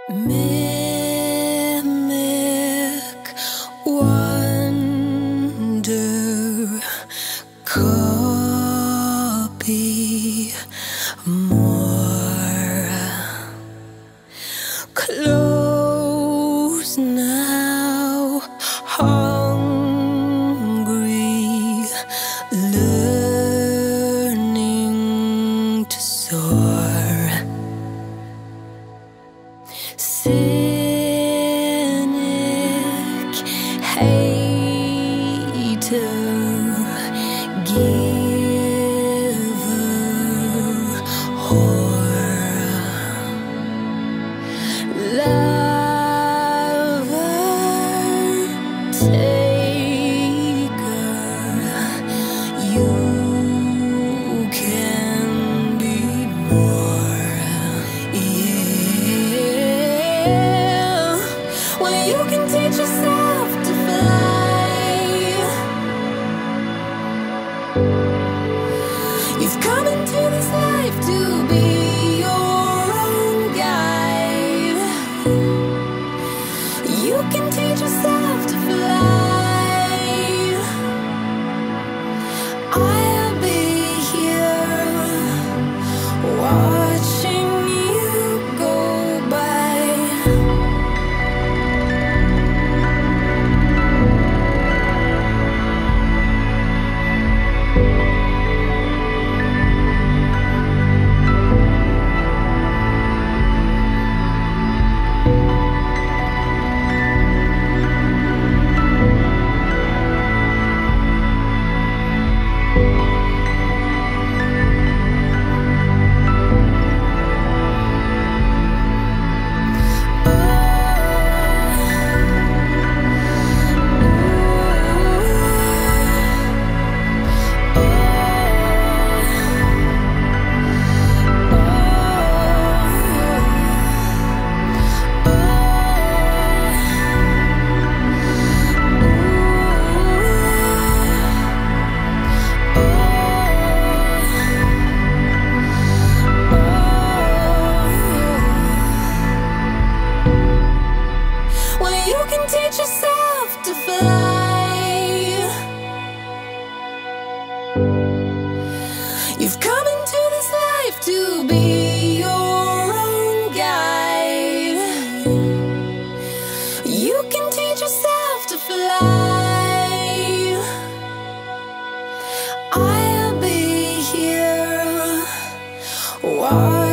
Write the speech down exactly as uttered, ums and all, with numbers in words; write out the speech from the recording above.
Mimic wonder, copy more close now, hungry, learning to soar. Cynic hater, giver, whore, lover, taker, you can be more. Yeah, well, you can teach yourself to fly. You've come into this life to be your own guide. You can teach yourself to fly. I'll be here watching you go by. You can teach yourself to fly. You've come into this life to be your own guide. You can teach yourself to fly. I'll be here. Why?